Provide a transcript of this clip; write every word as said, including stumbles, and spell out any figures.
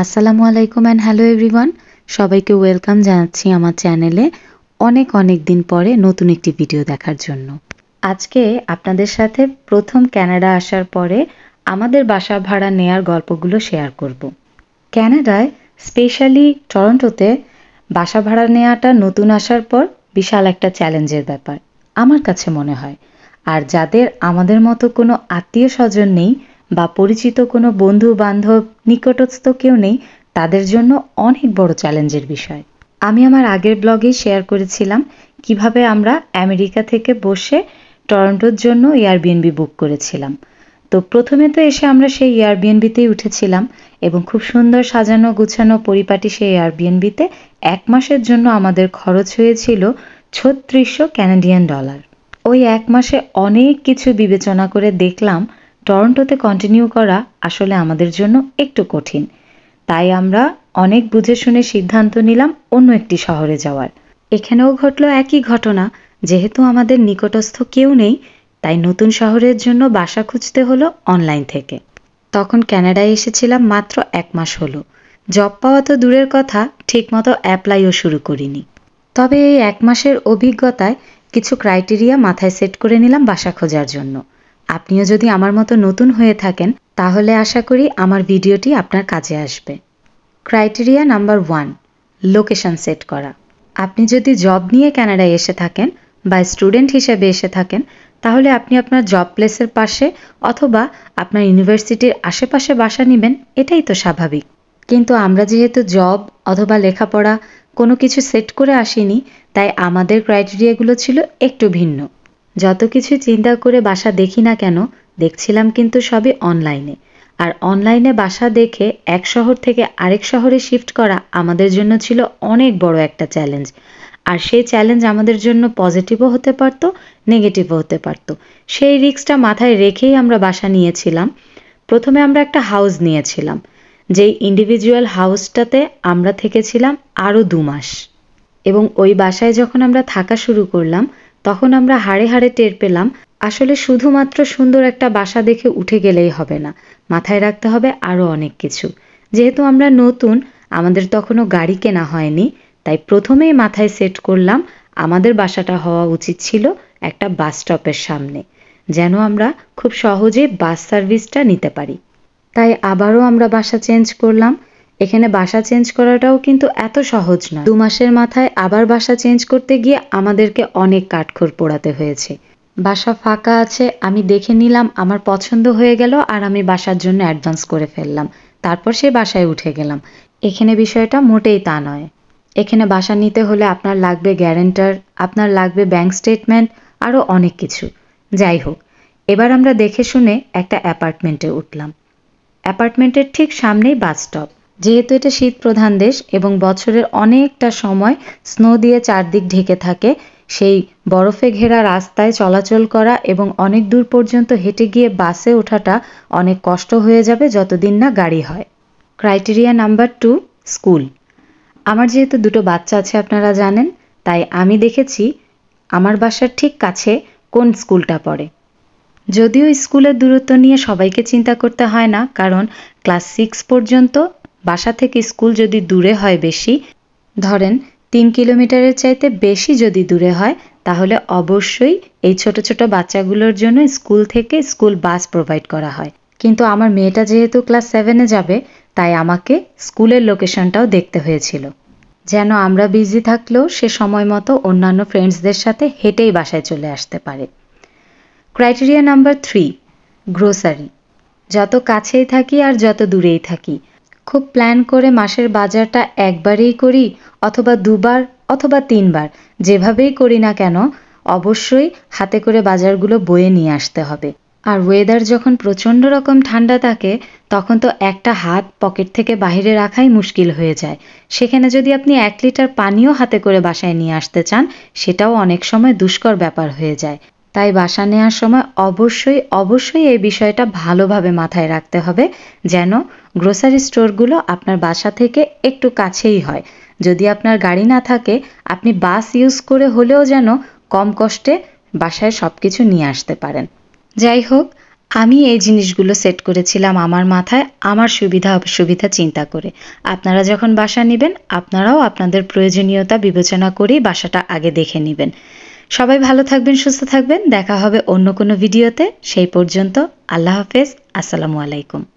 আসসালামু আলাইকুম and hello everyone, সবাইকে ওয়েলকাম জানাচ্ছি আমার চ্যানেলে অনেক অনেক দিন পরে নতুন একটি ভিডিও দেখার জন্য। আজকে আপনাদের সাথে প্রথম কানাডা আসার পরে আমাদের বাসা ভাড়া নেয়ার গল্পগুলো শেয়ার করব। কানাডায় স্পেশালি টরন্টোতে বাসা ভাড়া নেওয়াটা নতুন আসার পর বিশাল একটা চ্যালেঞ্জের ব্যাপার আমার কাছে মনে হয়। আর যাদের আমাদের মতো কোনো আত্মীয় স্বজন নেই বা পরিচিত কোনো বন্ধু বান্ধব নিকটস্থ কেউ নেই, তাদের জন্য অনেক বড় চ্যালেঞ্জের বিষয়। আমি আমার আগের ব্লগেই শেয়ার করেছিলাম কিভাবে আমরা আমেরিকা থেকে বসে টরন্টোর জন্য এয়ারবিএনবি বুক করেছিলাম। তো প্রথমে তো এসে আমরা সেই এয়ারবিএনবিতেই উঠেছিলাম এবং খুব সুন্দর সাজানো গুছানো পরিপাটি সেই এয়ারবিএনবিতে এক মাসের জন্য আমাদের খরচ হয়েছিল ছত্রিশশো ক্যানাডিয়ান ডলার। ওই এক মাসে অনেক কিছু বিবেচনা করে দেখলাম টরন্টোতে কন্টিনিউ করা আসলে আমাদের জন্য একটু কঠিন। তাই আমরা অনেক বুঝে শুনে সিদ্ধান্ত নিলাম অন্য একটি শহরে যাওয়ার। এখানেও ঘটলো একই ঘটনা, যেহেতু আমাদের নিকটস্থ কেউ নেই তাই নতুন শহরের জন্য বাসা খুঁজতে হলো অনলাইন থেকে। তখন কানাডায় এসেছিলাম মাত্র এক মাস হলো। জব পাওয়া তো দূরের কথা, ঠিকমতো অ্যাপ্লাইও শুরু করিনি। তবে এই এক মাসের অভিজ্ঞতায় কিছু ক্রাইটেরিয়া মাথায় সেট করে নিলাম বাসা খোঁজার জন্য। আপনিও যদি আমার মতো নতুন হয়ে থাকেন তাহলে আশা করি আমার ভিডিওটি আপনার কাজে আসবে। Criteria number one, location set করা। আপনি যদি জব নিয়ে কানাডায় এসে থাকেন বা স্টুডেন্ট হিসেবে এসে থাকেন তাহলে আপনি আপনার জব প্লেসের পাশে অথবা আপনার ইউনিভার্সিটির আশেপাশে বাসা নেবেন, এটাই তো স্বাভাবিক। কিন্তু আমরা যেহেতু জব অথবা লেখাপড়া কোনো কিছু সেট করে আসিনি, তাই আমাদের ক্রাইটেরিয়াগুলো ছিল একটু ভিন্ন। যত কিছু চিন্তা করে বাসা দেখি না কেন, দেখছিলাম কিন্তু সবই অনলাইনে। আর অনলাইনে বাসা দেখে এক শহর থেকে আরেক শহরে শিফট করা আমাদের জন্য ছিল অনেক বড় একটা চ্যালেঞ্জ। আর সেই চ্যালেঞ্জ আমাদের জন্য পজিটিভও হতে পারতো, নেগেটিভও হতে পারতো। সেই রিস্কটা মাথায় রেখেই আমরা বাসা নিয়েছিলাম। প্রথমে আমরা একটা হাউস নিয়েছিলাম, যেই ইন্ডিভিজুয়াল হাউসটাতে আমরা থেকেছিলাম আরও দু মাস। এবং ওই বাসায় যখন আমরা থাকা শুরু করলাম তখন আমরা হাড়ে হাড়ে টের পেলাম আসলে শুধুমাত্র সুন্দর একটা বাসা দেখে উঠে গেলেই হবে না, মাথায় রাখতে হবে আরও অনেক কিছু। যেহেতু আমরা নতুন, আমাদের তখনও গাড়ি কেনা হয়নি, তাই প্রথমেই মাথায় সেট করলাম আমাদের বাসাটা হওয়া উচিত ছিল একটা বাস স্টপের সামনে, যেন আমরা খুব সহজেই বাস সার্ভিসটা নিতে পারি। তাই আবারও আমরা বাসা চেঞ্জ করলাম। এখানে বাসা চেঞ্জ করাটাও কিন্তু এত সহজ না। দু মাসের মাথায় আবার বাসা চেঞ্জ করতে গিয়ে আমাদেরকে অনেক কাঠখড় পোড়াতে হয়েছে। বাসা ফাঁকা আছে আমি দেখে নিলাম, আমার পছন্দ হয়ে গেল আর আমি বাসার জন্য অ্যাডভান্স করে ফেললাম, তারপর সেই বাসায় উঠে গেলাম। এখানে বিষয়টা মোটেই তা নয়। এখানে বাসা নিতে হলে আপনার লাগবে গ্যারেন্টার, আপনার লাগবে ব্যাংক স্টেটমেন্ট, আরও অনেক কিছু। যাই হোক, এবার আমরা দেখে শুনে একটা অ্যাপার্টমেন্টে উঠলাম। অ্যাপার্টমেন্টের ঠিক সামনেই বাস স্টপ। যেহেতু এটা শীত প্রধান দেশ এবং বছরের অনেকটা সময় স্নো দিয়ে চারদিক ঢেকে থাকে, সেই বরফে ঘেরা রাস্তায় চলাচল করা এবং অনেক দূর পর্যন্ত হেঁটে গিয়ে বাসে ওঠাটা অনেক কষ্ট হয়ে যাবে যতদিন না গাড়ি হয়। Criteria number two, school. আমার যেহেতু দুটো বাচ্চা আছে আপনারা জানেন, তাই আমি দেখেছি আমার বাসার ঠিক কাছে কোন স্কুলটা পড়ে। যদিও স্কুলের দূরত্ব নিয়ে সবাইকে চিন্তা করতে হয় না, কারণ ক্লাস সিক্স পর্যন্ত বাসা থেকে স্কুল যদি দূরে হয় বেশি, ধরেন তিন কিলোমিটারের চাইতে বেশি যদি দূরে হয়, তাহলে অবশ্যই এই ছোট ছোট বাচ্চাগুলোর জন্য স্কুল থেকে স্কুল বাস প্রোভাইড করা হয়। কিন্তু আমার মেয়েটা যেহেতু ক্লাস সেভেনে যাবে, তাই আমাকে স্কুলের লোকেশনটাও দেখতে হয়েছিল, যেন আমরা বিজি থাকলেও সে সময় মতো অন্যান্য ফ্রেন্ডসদের সাথে হেঁটেই বাসায় চলে আসতে পারে। Criteria number three, grocery. যত কাছেই থাকি আর যত দূরেই থাকি, খুব প্ল্যান করে মাসের বাজারটা একবারেই করি অথবা দুবার অথবা তিনবার, যেভাবেই করি না কেন অবশ্যই হাতে করে বাজারগুলো বয়ে নিয়ে আসতে হবে। আর ওয়েদার যখন প্রচণ্ড রকম ঠান্ডা থাকে তখন তো একটা হাত পকেট থেকে বাইরে রাখাই মুশকিল হয়ে যায়। সেখানে যদি আপনি এক লিটার পানিও হাতে করে বাসায় নিয়ে আসতে চান, সেটাও অনেক সময় দুষ্কর ব্যাপার হয়ে যায়। তাই বাসা নেওয়ার সময় অবশ্যই অবশ্যই এই বিষয়টা ভালোভাবে মাথায় রাখতে হবে, যেন গ্রোসারি স্টোরগুলো আপনার বাসা থেকে একটু কাছেই হয়। যদি আপনার গাড়ি না থাকে, আপনি বাস ইউজ করে হলেও যেন কম কষ্টে বাসায় সব কিছু নিয়ে আসতে পারেন। যাই হোক, আমি এই জিনিসগুলো সেট করেছিলাম আমার মাথায় আমার সুবিধা অসুবিধা চিন্তা করে। আপনারা যখন বাসা নেবেন আপনারাও আপনাদের প্রয়োজনীয়তা বিবেচনা করেই বাসাটা আগে দেখে নেবেন। সবাই ভালো থাকবেন, সুস্থ থাকবেন। দেখা হবে অন্য কোনো ভিডিওতে। সেই পর্যন্ত আল্লাহ হাফেজ। আসসালামু আলাইকুম।